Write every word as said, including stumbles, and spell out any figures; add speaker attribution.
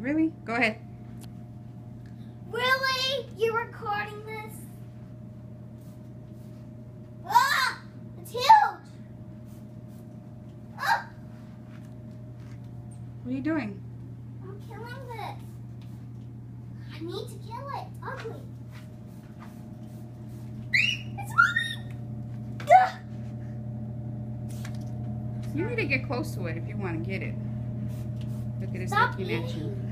Speaker 1: Really? Go ahead.
Speaker 2: Really? You're recording this? Ah! It's huge! Ah!
Speaker 1: What are you doing?
Speaker 2: I'm killing this. I need to kill it. It's ugly. It's moving! Ah!
Speaker 1: You need to get close to it if you want to get it. Look at it
Speaker 2: Stop
Speaker 1: looking at you.
Speaker 2: eating.